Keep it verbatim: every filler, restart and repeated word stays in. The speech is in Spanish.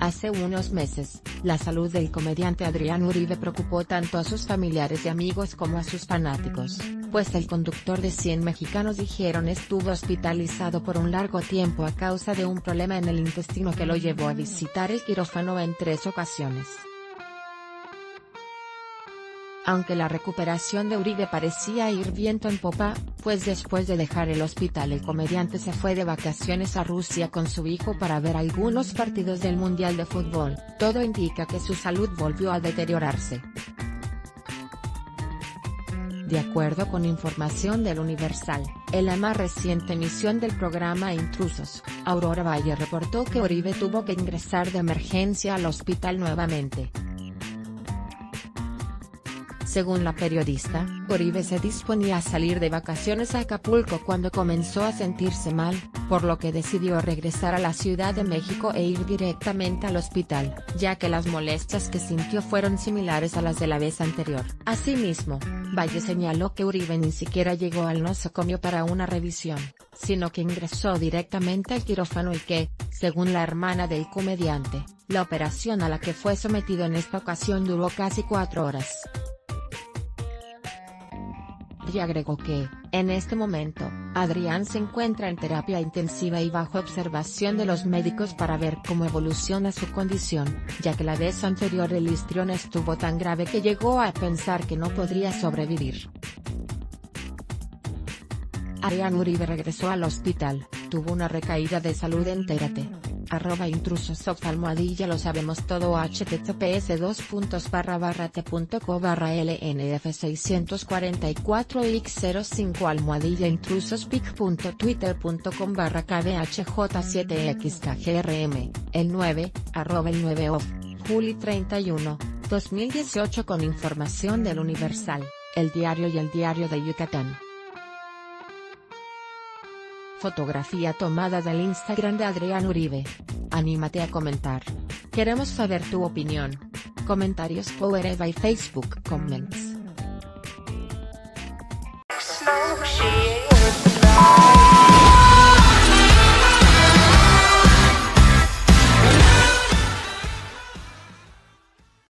Hace unos meses, la salud del comediante Adrián Uribe preocupó tanto a sus familiares y amigos como a sus fanáticos, pues el conductor de Cien Mexicanos Dijeron estuvo hospitalizado por un largo tiempo a causa de un problema en el intestino que lo llevó a visitar el quirófano en tres ocasiones. Aunque la recuperación de Uribe parecía ir viento en popa, pues después de dejar el hospital el comediante se fue de vacaciones a Rusia con su hijo para ver algunos partidos del Mundial de Fútbol, todo indica que su salud volvió a deteriorarse. De acuerdo con información del Universal, en la más reciente emisión del programa Intrusos, Aurora Valle reportó que Uribe tuvo que ingresar de emergencia al hospital nuevamente. Según la periodista, Uribe se disponía a salir de vacaciones a Acapulco cuando comenzó a sentirse mal, por lo que decidió regresar a la Ciudad de México e ir directamente al hospital, ya que las molestias que sintió fueron similares a las de la vez anterior. Asimismo, Valle señaló que Uribe ni siquiera llegó al nosocomio para una revisión, sino que ingresó directamente al quirófano y que, según la hermana del comediante, la operación a la que fue sometido en esta ocasión duró casi cuatro horas. Y agregó que, en este momento, Adrián se encuentra en terapia intensiva y bajo observación de los médicos para ver cómo evoluciona su condición, ya que la vez anterior el histrión estuvo tan grave que llegó a pensar que no podría sobrevivir. Adrián Uribe regresó al hospital, tuvo una recaída de salud. Entérate. Arroba intrusos almohadilla lo sabemos todo. https dos puntos barra barra t.co barra lnf seiscientos cuarenta y cuatro x cero cinco almohadilla intrusos pic.twitter.com barra kbhj siete x kgrm, el nueve, arroba el nueve off, Juli treinta y uno, dos mil dieciocho. Con información del Universal, El Diario y El Diario de Yucatán. Fotografía tomada del Instagram de Adrián Uribe. Anímate a comentar. Queremos saber tu opinión. Comentarios Power Eva y Facebook Comments.